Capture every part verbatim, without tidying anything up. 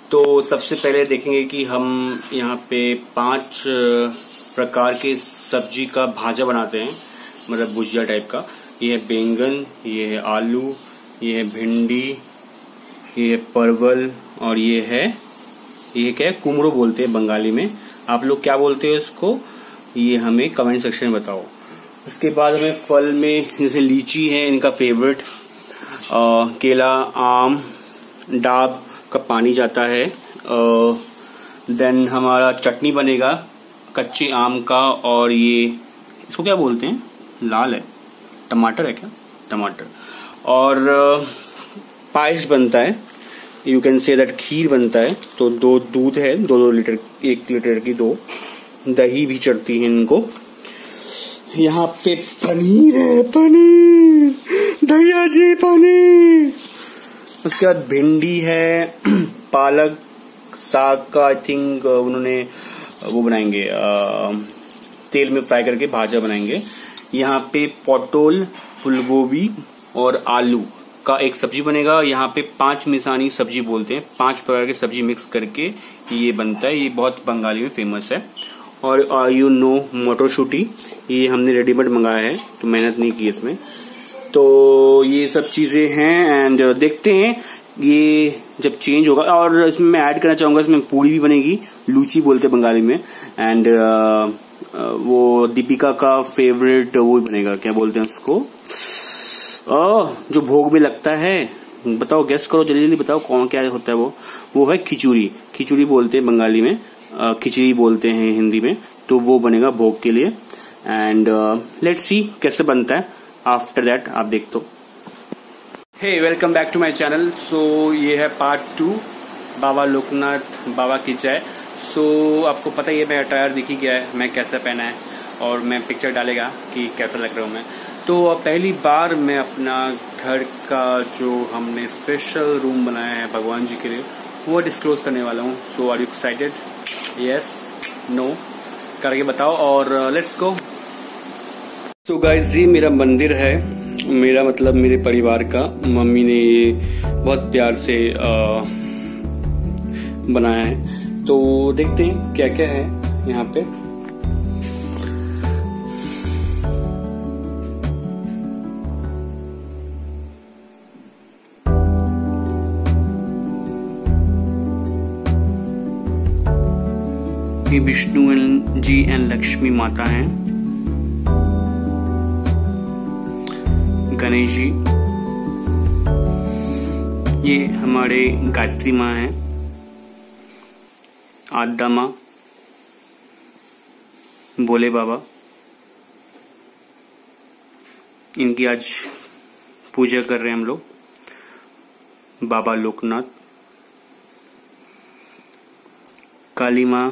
तो सबसे पहले देखेंगे कि हम यहाँ पे पांच प्रकार के सब्जी का भाजा बनाते हैं, मतलब भुजिया टाइप का। ये है बैंगन, ये है आलू, ये है भिंडी, ये है परवल और ये है ये क्या है कुमड़ो बोलते हैं बंगाली में। आप लोग क्या बोलते हो इसको, ये हमें कमेंट सेक्शन में बताओ। उसके बाद हमें फल में जैसे लीची है इनका फेवरेट, केला, आम, डाब का पानी जाता है। देन हमारा चटनी बनेगा कच्चे आम का, और ये इसको क्या बोलते हैं, लाल है, टमाटर है क्या, टमाटर। और पायस बनता है, you can say that kheer बनता है। तो दो दूध है, दो दो लीटर, एक लीटर की दो। दही भी चढ़ती है इनको। यहाँ पे पनीर है, पनीर, दहिया जी पनीर। उसके बाद भिंडी है, पालक साग का आई थिंक उन्होंने वो बनाएंगे, आ, तेल में फ्राई करके भाजा बनाएंगे। यहाँ पे पोटल, फूलगोभी और आलू का एक सब्जी बनेगा। यहाँ पे पांच मिसानी सब्जी बोलते हैं, पांच प्रकार की सब्जी मिक्स करके ये बनता है। ये बहुत बंगाली में फेमस है। और यू नो मटरशूटी, ये हमने रेडीमेड मंगाया है, तो मेहनत नहीं की इसमें। तो ये सब चीजें हैं एंड देखते हैं ये जब चेंज होगा। और इसमें मैं ऐड करना चाहूंगा, इसमें पूरी भी बनेगी, लूची बोलते बंगाली में। एंड वो दीपिका का फेवरेट वो बनेगा, क्या बोलते हैं उसको, आ, जो भोग में लगता है, बताओ, गेस करो, जल्दी जल्दी बताओ कौन क्या होता है वो वो है खिचड़ी। खिचड़ी बोलते हैं बंगाली में, खिचड़ी बोलते हैं हिंदी में। तो वो बनेगा भोग के लिए। एंड लेट्स सी कैसे बनता है। आफ्टर दैट आप देख तो। Hey, welcome back to my channel. So ये है पार्ट टू, बाबा लोकनाथ बाबा की जय। सो so, आपको पता ही है, मैं अटायर दिख ही गया है, मैं कैसा पहना है, और मैं पिक्चर डालेगा कि कैसा लग रहा हूँ मैं। तो पहली बार मैं अपना घर का जो हमने स्पेशल रूम बनाया है भगवान जी के लिए, वो डिस्क्लोज करने वाला हूँ। So are you excited? Yes, no करके बताओ और लेट्स गो। तो गाइस, ये मेरा मंदिर है, मेरा मतलब मेरे परिवार का। मम्मी ने ये बहुत प्यार से आ, बनाया है। तो देखते हैं क्या क्या है यहाँ पे। ये विष्णु जी एंड लक्ष्मी माता हैं, गणेश जी, ये हमारे गायत्री माँ हैं, आद्दा माँ, भोले बाबा। इनकी आज पूजा कर रहे हैं हम लोग, बाबा लोकनाथ। काली माँ,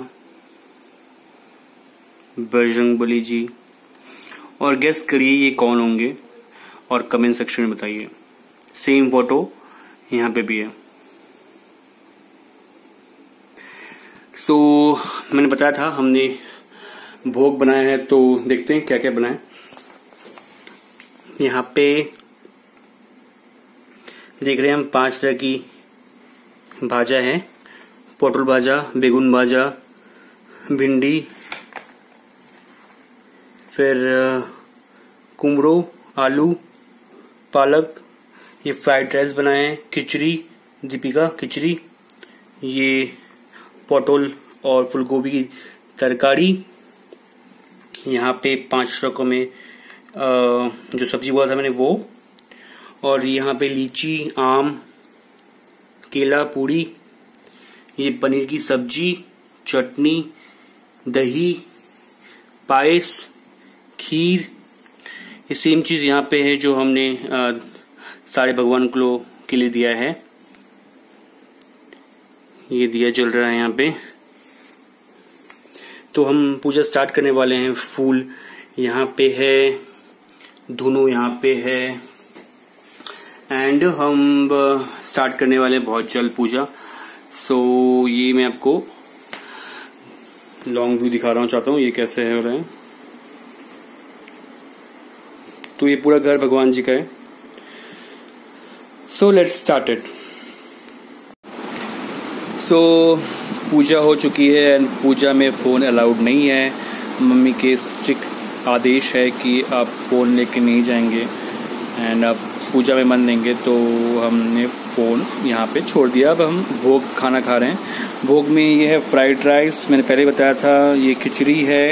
बजरंगबली जी। और गेस करिए ये कौन होंगे और कमेंट सेक्शन में बताइए। सेम फोटो यहाँ पे भी है। सो so, मैंने बताया था हमने भोग बनाया है, तो देखते हैं क्या क्या बनाए। यहाँ पे देख रहे हैं हम पांच तरह की भाजा है, पोटल भाजा, बेगुन भाजा, भिंडी, फिर कुमड़ो, आलू, पालक, ये फ्राइड राइस बनाए हैं, खिचड़ी, दीपिका खिचड़ी, ये पोटल और फूलगोभी की तरकारी। यहाँ पे पांच रकम में जो सब्जी बोला था मैंने वो, और यहाँ पे लीची, आम, केला, पूरी, ये पनीर की सब्जी, चटनी, दही, पायस, खीर। ये सेम चीज यहाँ पे है जो हमने आ, सारे भगवान को के लिए दिया है। ये दिया जल रहा है यहाँ पे। तो हम पूजा स्टार्ट करने वाले हैं। फूल यहाँ पे है, धुनो यहाँ पे है, एंड हम स्टार्ट करने वाले हैं बहुत जल्द पूजा। सो ये मैं आपको लॉन्ग व्यू दिखा रहा हूँ, चाहता हूँ ये कैसे हो रहा है। तो ये पूरा घर भगवान जी का है। So let's start it. So so, पूजा हो चुकी है एंड पूजा में फ़ोन अलाउड नहीं है। मम्मी के स्ट्रिक्ट आदेश है कि आप फ़ोन लेके नहीं जाएंगे एंड आप पूजा में मन देंगे, तो हमने फ़ोन यहाँ पे छोड़ दिया। अब हम भोग खाना खा रहे हैं। भोग में ये है फ्राइड राइस, मैंने पहले बताया था। ये खिचड़ी है,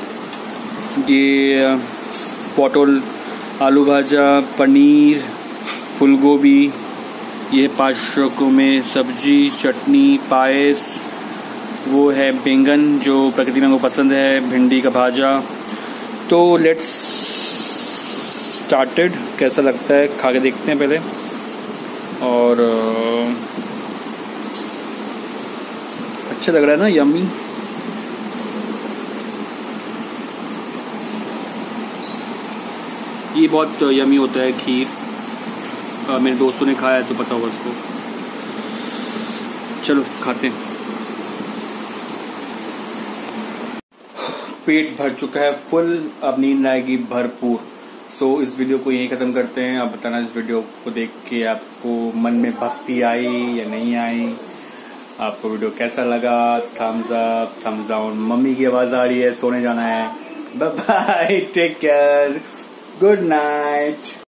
ये पटल आलू भाजा, पनीर, फूलगोभी, ये पाँच रकों में सब्जी, चटनी, पायस, वो है बैंगन जो प्रकृति में हमको पसंद है, भिंडी का भाजा। तो लेट्स स्टार्टेड। कैसा लगता है खा के देखते हैं पहले। और अच्छा लग रहा है ना, यम्मी। ये बहुत यम्मी होता है खीर। आ, मेरे दोस्तों ने खाया है तो पता होगा उसको। चलो खाते हैं। पेट भर चुका है फुल, अब नींद आएगी भरपूर। सो इस वीडियो को यहीं खत्म करते हैं। आप बताना इस वीडियो को देख के आपको मन में भक्ति आई या नहीं आई, आपको वीडियो कैसा लगा। Thumbs up, thumbs down. Mummy की आवाज आ रही है, सोने जाना है। Bye bye, take care, good night.